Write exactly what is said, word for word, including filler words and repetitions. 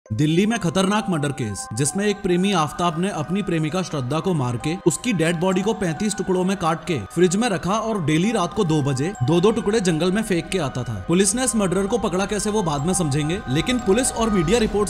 दिल्ली में खतरनाक murder case, जिसमें एक प्रेमी आफ्ताब ने अपनी प्रेमिका श्रद्धा को मार के उसकी डेड बॉडी को पैंतीस टुकड़ों में काट के फ्रिज में रखा और डेली रात को दो बजे दो दो टुकड़े जंगल में फेंक के आता था। पुलिस ने इस मर्डरर को पकड़ा कैसे वो बाद में समझेंगे, लेकिन पुलिस और मीडिया रिपोर्ट